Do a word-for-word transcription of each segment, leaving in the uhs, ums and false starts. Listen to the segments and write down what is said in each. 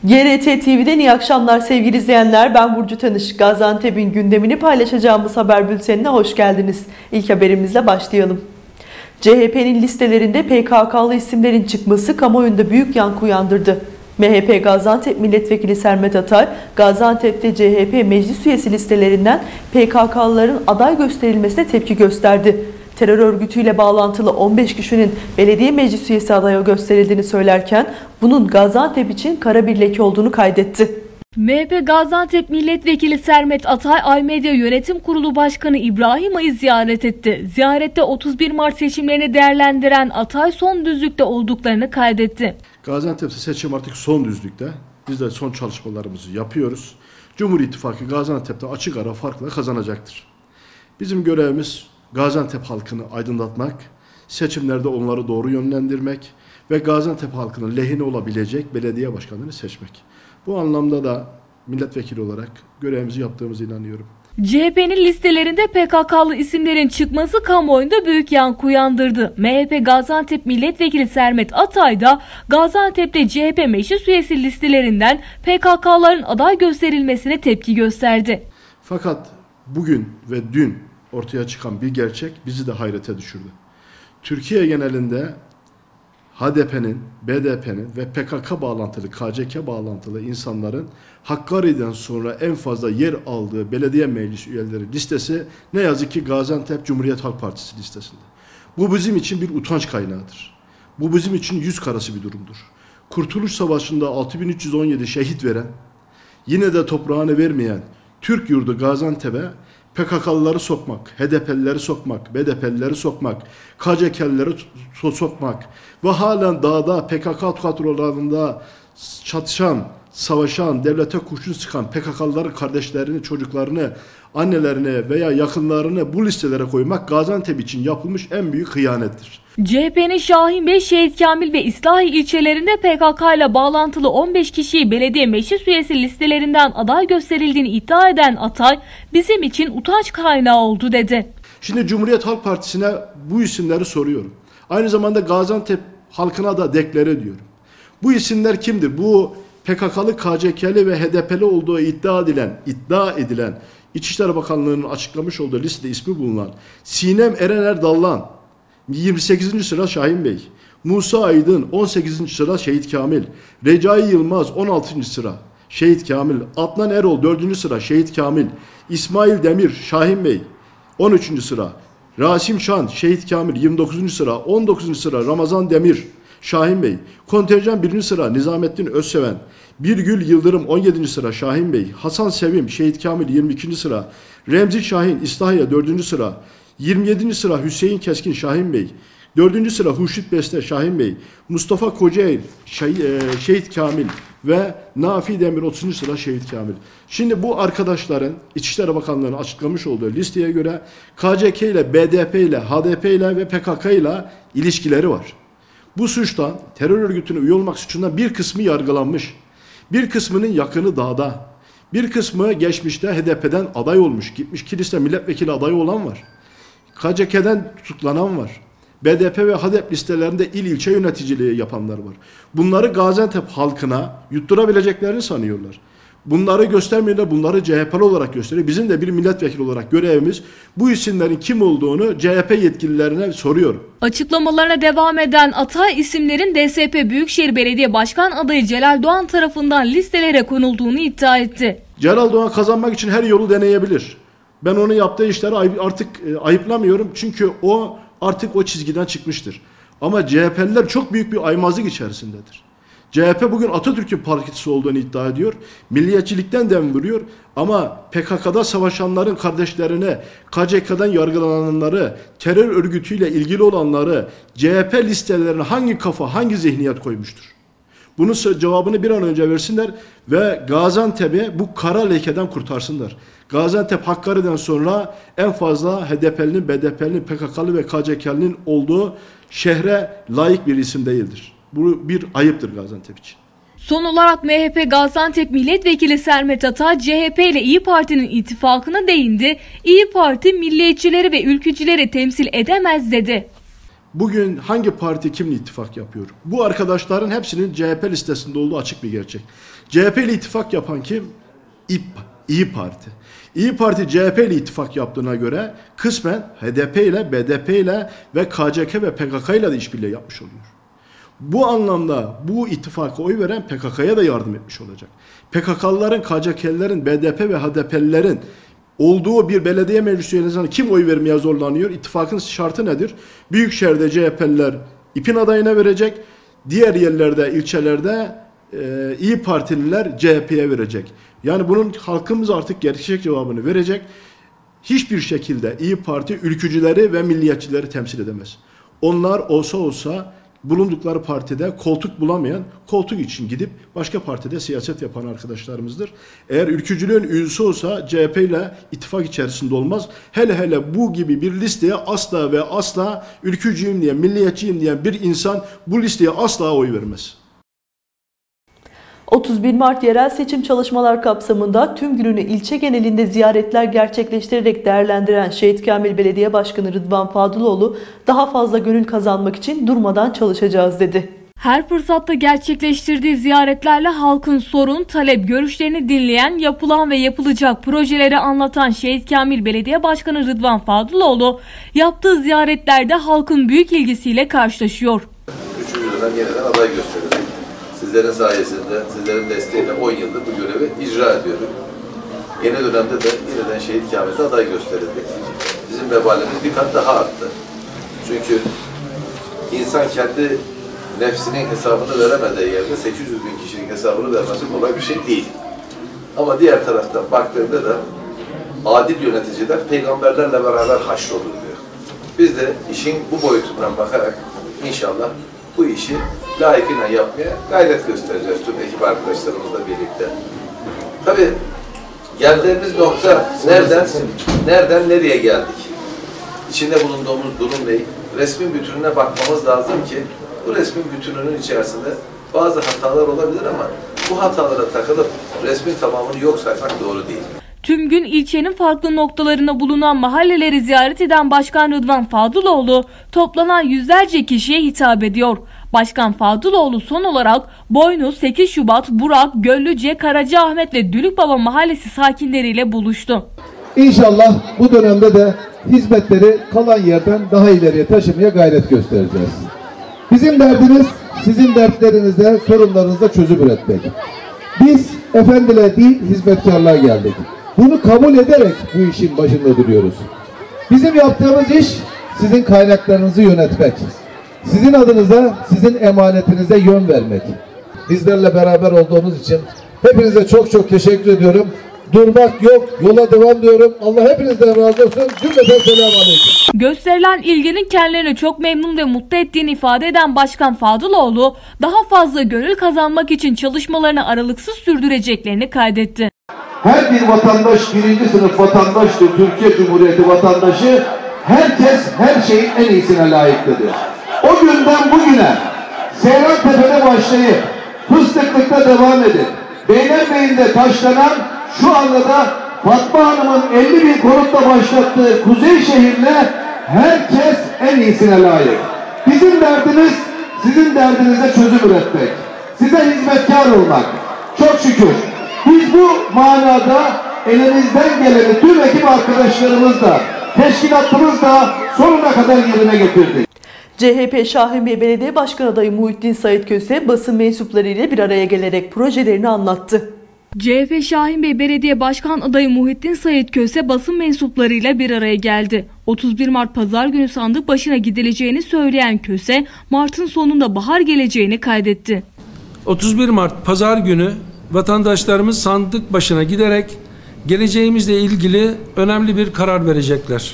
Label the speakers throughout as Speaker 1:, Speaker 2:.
Speaker 1: G R T T V'den iyi akşamlar sevgili izleyenler. Ben Burcu Tanış. Gaziantep'in gündemini paylaşacağımız haber bültenine hoş geldiniz. İlk haberimizle başlayalım. C H P'nin listelerinde P K K'lı isimlerin çıkması kamuoyunda büyük yankı uyandırdı. M H P Gaziantep Milletvekili Sermet Atay, Gaziantep'te C H P meclis üyesi listelerinden P K K'lıların aday gösterilmesine tepki gösterdi. Terör örgütüyle bağlantılı on beş kişinin belediye meclis üyesi adaya gösterildiğini söylerken bunun Gaziantep için kara bir leke olduğunu kaydetti.
Speaker 2: M H P Gaziantep Milletvekili Sermet Atay, Aymedya Yönetim Kurulu Başkanı İbrahim Ağa'yı ziyaret etti. Ziyarette otuz bir Mart seçimlerini değerlendiren Atay son düzlükte olduklarını kaydetti.
Speaker 3: Gaziantep'te seçim artık son düzlükte. Biz de son çalışmalarımızı yapıyoruz. Cumhur İttifakı Gaziantep'te açık ara farkla kazanacaktır. Bizim görevimiz Gaziantep halkını aydınlatmak, seçimlerde onları doğru yönlendirmek ve Gaziantep halkının lehine olabilecek belediye başkanını seçmek. Bu anlamda da milletvekili olarak görevimizi yaptığımıza inanıyorum.
Speaker 2: C H P'nin listelerinde P K K'lı isimlerin çıkması kamuoyunda büyük yankı uyandırdı. M H P Gaziantep Milletvekili Sermet Atay da Gaziantep'te C H P meclis üyesi listelerinden P K K'ların aday gösterilmesine tepki gösterdi.
Speaker 3: Fakat bugün ve dün ortaya çıkan bir gerçek bizi de hayrete düşürdü. Türkiye genelinde H D P'nin, B D P'nin ve P K K bağlantılı, K C K bağlantılı insanların Hakkari'den sonra en fazla yer aldığı belediye meclis üyeleri listesi ne yazık ki Gaziantep Cumhuriyet Halk Partisi listesinde. Bu bizim için bir utanç kaynağıdır. Bu bizim için yüz karası bir durumdur. Kurtuluş Savaşı'nda altı bin üç yüz on yedi şehit veren, yine de toprağını vermeyen Türk yurdu Gaziantep'e P K K'lıları sokmak, H D P'lileri sokmak, B D P'lileri sokmak, K C K'lileri sokmak ve halen dağda P K K kadrolarında çatışan, savaşan, devlete kurşun sıkan P K K'lıların kardeşlerini, çocuklarını, annelerini veya yakınlarını bu listelere koymak Gaziantep için yapılmış en büyük hıyanettir.
Speaker 2: C H P'nin Şahinbey, Şehit Kamil ve İslahi ilçelerinde P K K ile bağlantılı on beş kişiyi belediye meclis üyesi listelerinden aday gösterildiğini iddia eden Atay, bizim için utanç kaynağı oldu dedi.
Speaker 3: Şimdi Cumhuriyet Halk Partisi'ne bu isimleri soruyorum. Aynı zamanda Gaziantep halkına da deklare ediyorum. Bu isimler kimdir? Bu P K K'lı, K C K'li ve H D P'li olduğu iddia edilen, iddia edilen İçişleri Bakanlığı'nın açıklamış olduğu listede ismi bulunan Sinem Erener Dallan, yirmi sekizinci sıra Şahin Bey, Musa Aydın on sekizinci sıra Şehit Kamil, Recai Yılmaz on altıncı sıra Şehit Kamil, Adnan Erol dördüncü sıra Şehit Kamil, İsmail Demir Şahin Bey on üçüncü sıra, Rasim Şan Şehit Kamil yirmi dokuzuncu sıra, on dokuzuncu sıra Ramazan Demir Şahin Bey, Kontenjan birinci sıra Nizamettin Özseven, Birgül Yıldırım on yedinci sıra Şahin Bey, Hasan Sevim Şehit Kamil yirmi ikinci sıra, Remzi Şahin İslahiye dördüncü sıra, yirmi yedinci sıra Hüseyin Keskin Şahin Bey, dördüncü sıra Hurşit Beste Şahin Bey, Mustafa Kocaer Şehit Kamil ve Nafi Demir otuzuncu sıra Şehit Kamil. Şimdi bu arkadaşların İçişleri Bakanlığı'nın açıklamış olduğu listeye göre K C K ile, B D P ile, H D P ile ve P K K ile ilişkileri var. Bu suçtan, terör örgütüne üye olmak suçundan bir kısmı yargılanmış. Bir kısmının yakını dağda. Bir kısmı geçmişte H D P'den aday olmuş. Gitmiş kiliste milletvekili adayı olan var. K C K'den tutuklanan var. B D P ve H D P listelerinde il ilçe yöneticiliği yapanlar var. Bunları Gaziantep halkına yutturabileceklerini sanıyorlar. Bunları göstermiyorlar, bunları C H P'li olarak gösteriyor. Bizim de bir milletvekili olarak görevimiz bu isimlerin kim olduğunu C H P yetkililerine soruyor.
Speaker 2: Açıklamalarına devam eden Atay, isimlerin D S P Büyükşehir Belediye Başkan adayı Celal Doğan tarafından listelere konulduğunu iddia etti.
Speaker 3: Celal Doğan kazanmak için her yolu deneyebilir. Ben onun yaptığı işleri artık ayıplamıyorum çünkü o artık o çizgiden çıkmıştır. Ama C H P'liler çok büyük bir aymazlık içerisindedir. C H P bugün Atatürk'ün partisi olduğunu iddia ediyor. Milliyetçilikten dem vuruyor. Ama P K K'da savaşanların kardeşlerine, K C K'dan yargılananları, terör örgütüyle ilgili olanları C H P listelerine hangi kafa, hangi zihniyet koymuştur? Bunun cevabını bir an önce versinler ve Gaziantep'i bu kara lekeden kurtarsınlar. Gaziantep Hakkari'den sonra en fazla H D P'linin, B D P'linin, P K K'lı ve K C K'linin olduğu şehre layık bir isim değildir. Bu bir ayıptır Gaziantep için.
Speaker 2: Son olarak M H P Gaziantep Milletvekili Sermet Atay, C H P ile İyi Parti'nin ittifakına değindi. İyi Parti milliyetçileri ve ülkücüleri temsil edemez dedi.
Speaker 3: Bugün hangi parti kimle ittifak yapıyor? Bu arkadaşların hepsinin C H P listesinde olduğu açık bir gerçek. C H P ile ittifak yapan kim? İ, İyi Parti. İyi Parti C H P ile ittifak yaptığına göre kısmen H D P ile, B D P ile ve K C K ve P K K ile de işbirliği yapmış oluyor. Bu anlamda bu ittifaka oy veren P K K'ya da yardım etmiş olacak. P K K'lıların, K C K'lilerin, B D P ve H D P'lilerin olduğu bir belediye meclisi üyelerine kim oy vermeye zorlanıyor? İttifakın şartı nedir? Büyükşehir'de C H P'liler İP'in adayına verecek. Diğer yerlerde, ilçelerde e, İyi Partililer C H P'ye verecek. Yani bunun halkımız artık gerçek cevabını verecek. Hiçbir şekilde İyi Parti ülkücüleri ve milliyetçileri temsil edemez. Onlar olsa olsa bulundukları partide koltuk bulamayan, koltuk için gidip başka partide siyaset yapan arkadaşlarımızdır. Eğer ülkücülüğün üyesi olsa C H P ile ittifak içerisinde olmaz. Hele hele bu gibi bir listeye asla ve asla ülkücüyüm diyen, milliyetçiyim diyen bir insan bu listeye asla oy vermez.
Speaker 1: otuz bir Mart yerel seçim çalışmalar kapsamında tüm gününü ilçe genelinde ziyaretler gerçekleştirerek değerlendiren Şehit Kamil Belediye Başkanı Rıdvan Fadıloğlu daha fazla gönül kazanmak için durmadan çalışacağız dedi.
Speaker 2: Her fırsatta gerçekleştirdiği ziyaretlerle halkın sorun, talep, görüşlerini dinleyen, yapılan ve yapılacak projeleri anlatan Şehit Kamil Belediye Başkanı Rıdvan Fadıloğlu yaptığı ziyaretlerde halkın büyük ilgisiyle karşılaşıyor.
Speaker 4: Üçüncü dönem yeniden aday gösterildi. Sizlerin sayesinde, sizlerin desteğiyle on yıldır bu görevi icra ediyorum. Yeni dönemde de yeniden Şehit Kamil'de aday gösterildi. Bizim vebalimiz bir kat daha arttı. Çünkü insan kendi nefsinin hesabını veremediği yerde sekiz yüz bin kişinin hesabını vermesi kolay bir şey değil. Ama diğer taraftan baktığında da adil yöneticiler peygamberlerle beraber haşrolur diyor. Biz de işin bu boyutundan bakarak inşallah bu işi layıkıyla yapmaya gayret göstereceğiz tüm ekip arkadaşlarımızla birlikte. Tabii geldiğimiz nokta nereden, nereden nereye geldik? İçinde bulunduğumuz durum ne? Resmin bütününe bakmamız lazım ki bu resmin bütününün içerisinde bazı hatalar olabilir ama bu hatalara takılıp resmin tamamını yok saymak doğru değil.
Speaker 2: Tüm gün ilçenin farklı noktalarında bulunan mahalleleri ziyaret eden Başkan Rıdvan Fadıloğlu toplanan yüzlerce kişiye hitap ediyor. Başkan Fadıloğlu son olarak Boynu, sekiz Şubat, Burak, Göllüce, Karacaahmet ve Dülükbaba mahallesi sakinleriyle buluştu.
Speaker 5: İnşallah bu dönemde de hizmetleri kalan yerden daha ileriye taşımaya gayret göstereceğiz. Bizim derdimiz sizin dertlerinizde, sorunlarınızda çözüm üretmek. Biz efendile değil hizmetkarlığa geldik. Bunu kabul ederek bu işin başında duruyoruz. Bizim yaptığımız iş sizin kaynaklarınızı yönetmek. Sizin adınıza, sizin emanetinize yön vermek. Bizlerle beraber olduğunuz için hepinize çok çok teşekkür ediyorum. Durmak yok, yola devam diyorum. Allah hepinizden razı olsun. Cümleten selamünaleyküm.
Speaker 2: Gösterilen ilginin kendilerini çok memnun ve mutlu ettiğini ifade eden Başkan Fadıloğlu, daha fazla gönül kazanmak için çalışmalarını aralıksız sürdüreceklerini kaydetti.
Speaker 5: Her bir vatandaş birinci sınıf vatandaştır. Türkiye Cumhuriyeti vatandaşı. Herkes her şeyin en iyisine layıklıdır. O günden bugüne Seyrantepe'de başlayıp Fıstıklık'ta devam edip Beylerbeyi'nde taşlanan şu anda da Fatma Hanım'ın elli bin konutla başlattığı Kuzey şehirle herkes en iyisine layık. Bizim derdimiz sizin derdinize çözüm üretmek. Size hizmetkar olmak. Çok şükür. Biz bu manada elimizden geleni tüm ekip arkadaşlarımızla, teşkilatımızla sonuna kadar yerine getirdik.
Speaker 1: C H P Şahinbey Belediye Başkan Adayı Muhittin Sait Köse basın mensupları ile bir araya gelerek projelerini anlattı.
Speaker 2: C H P Şahinbey Belediye Başkan Adayı Muhittin Sait Köse basın mensuplarıyla bir araya geldi. otuz bir Mart Pazar günü sandık başına gidileceğini söyleyen Köse, Mart'ın sonunda bahar geleceğini kaydetti.
Speaker 6: otuz bir Mart Pazar günü vatandaşlarımız sandık başına giderek geleceğimizle ilgili önemli bir karar verecekler.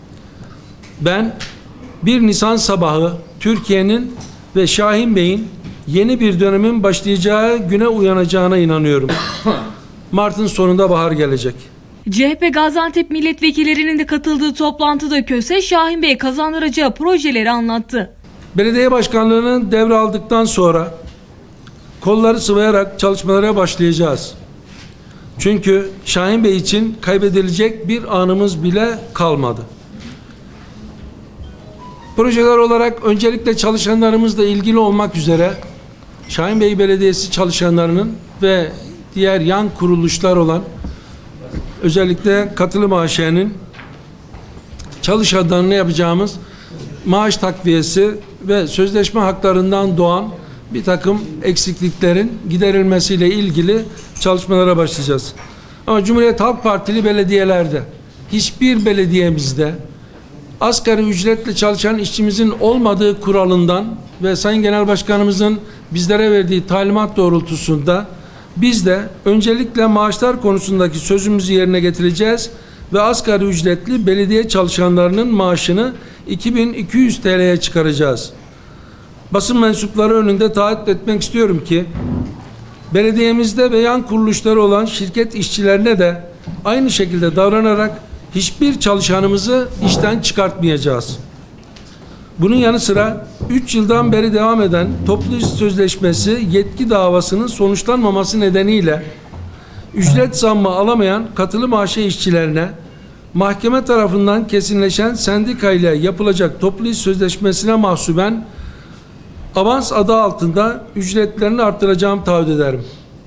Speaker 6: Ben bir Nisan sabahı Türkiye'nin ve Şahin Bey'in yeni bir dönemin başlayacağı güne uyanacağına inanıyorum. Mart'ın sonunda bahar gelecek.
Speaker 2: C H P Gaziantep milletvekillerinin de katıldığı toplantıda Köse, Şahin Bey kazandıracağı projeleri anlattı.
Speaker 6: Belediye başkanlığını devraldıktan sonra kolları sıvayarak çalışmalara başlayacağız. Çünkü Şahin Bey için kaybedilecek bir anımız bile kalmadı. Projeler olarak öncelikle çalışanlarımızla ilgili olmak üzere Şahinbey Belediyesi çalışanlarının ve diğer yan kuruluşlar olan özellikle katılım A Ş'nin çalışanlarına yapacağımız maaş takviyesi ve sözleşme haklarından doğan bir takım eksikliklerin giderilmesiyle ilgili çalışmalara başlayacağız. Ama Cumhuriyet Halk Partili belediyelerde hiçbir belediyemizde asgari ücretle çalışan işçimizin olmadığı kuralından ve Sayın Genel Başkanımızın bizlere verdiği talimat doğrultusunda biz de öncelikle maaşlar konusundaki sözümüzü yerine getireceğiz ve asgari ücretli belediye çalışanlarının maaşını iki bin iki yüz T L'ye çıkaracağız. Basın mensupları önünde taahhüt etmek istiyorum ki belediyemizde ve yan kuruluşları olan şirket işçilerine de aynı şekilde davranarak hiçbir çalışanımızı işten çıkartmayacağız. Bunun yanı sıra üç yıldan beri devam eden toplu iş sözleşmesi yetki davasının sonuçlanmaması nedeniyle ücret zammı alamayan katılım A Ş işçilerine mahkeme tarafından kesinleşen sendika ile yapılacak toplu iş sözleşmesine mahsuben avans adı altında ücretlerini arttıracağım taahhüt ederim.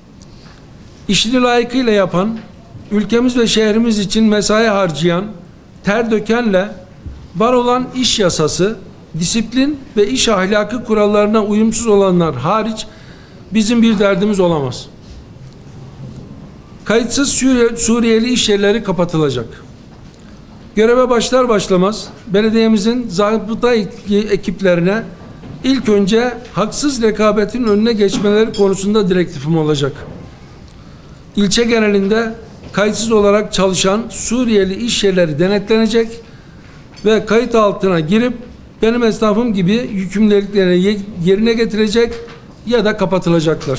Speaker 6: İşini layıkıyla yapan, ülkemiz ve şehrimiz için mesai harcayan, ter dökenle var olan iş yasası, disiplin ve iş ahlakı kurallarına uyumsuz olanlar hariç bizim bir derdimiz olamaz. Kayıtsız Suriye, Suriyeli iş yerleri kapatılacak. Göreve başlar başlamaz belediyemizin zabıta ekiplerine ilk önce haksız rekabetin önüne geçmeleri konusunda direktifim olacak. İlçe genelinde kayıtsız olarak çalışan Suriyeli iş yerleri denetlenecek ve kayıt altına girip benim esnafım gibi yükümlülüklerini yerine getirecek ya da kapatılacaklar.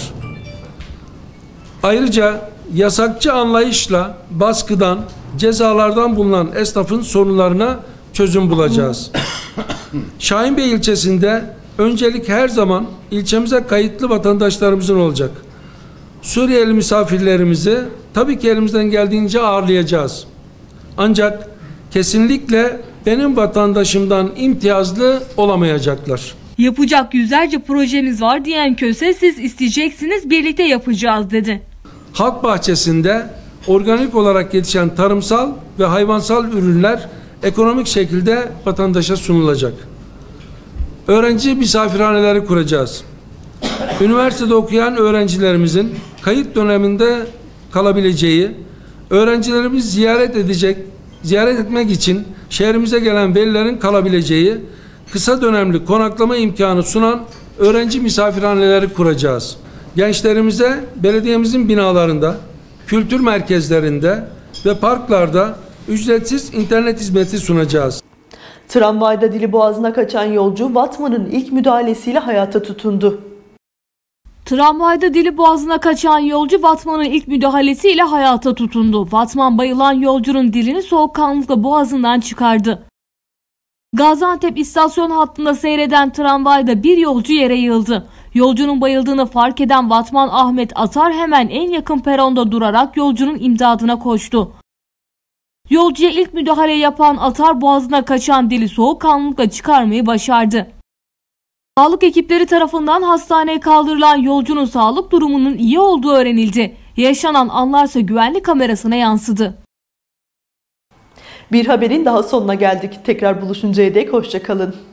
Speaker 6: Ayrıca yasakçı anlayışla baskıdan, cezalardan bulunan esnafın sorunlarına çözüm bulacağız. Şahinbey ilçesinde öncelik her zaman ilçemize kayıtlı vatandaşlarımızın olacak. Suriyeli misafirlerimizi tabii ki elimizden geldiğince ağırlayacağız. Ancak kesinlikle benim vatandaşımdan imtiyazlı olamayacaklar.
Speaker 2: Yapacak yüzlerce projemiz var diyen Köse, siz isteyeceksiniz, birlikte yapacağız dedi.
Speaker 6: Halk bahçesinde organik olarak yetişen tarımsal ve hayvansal ürünler ekonomik şekilde vatandaşa sunulacak. Öğrenci misafirhaneleri kuracağız. Üniversitede okuyan öğrencilerimizin kayıt döneminde kalabileceği, öğrencilerimiz ziyaret edecek, ziyaret etmek için şehrimize gelen velilerin kalabileceği kısa dönemli konaklama imkanı sunan öğrenci misafirhaneleri kuracağız. Gençlerimize belediyemizin binalarında, kültür merkezlerinde ve parklarda ücretsiz internet hizmeti sunacağız.
Speaker 1: Tramvayda dili boğazına kaçan yolcu Vatman'ın ilk müdahalesiyle hayata tutundu.
Speaker 2: Tramvayda dili boğazına kaçan yolcu Vatman'ın ilk müdahalesiyle hayata tutundu. Vatman bayılan yolcunun dilini soğukkanlılıkla boğazından çıkardı. Gaziantep istasyon hattında seyreden tramvayda bir yolcu yere yığıldı. Yolcunun bayıldığını fark eden Vatman Ahmet Atar hemen en yakın peronda durarak yolcunun imdadına koştu. Yolcuya ilk müdahale yapan Atar boğazına kaçan dili soğukkanlılıkla çıkarmayı başardı. Sağlık ekipleri tarafından hastaneye kaldırılan yolcunun sağlık durumunun iyi olduğu öğrenildi. Yaşanan anlarsa güvenlik kamerasına yansıdı.
Speaker 1: Bir haberin daha sonuna geldik. Tekrar buluşuncaya dek hoşça kalın.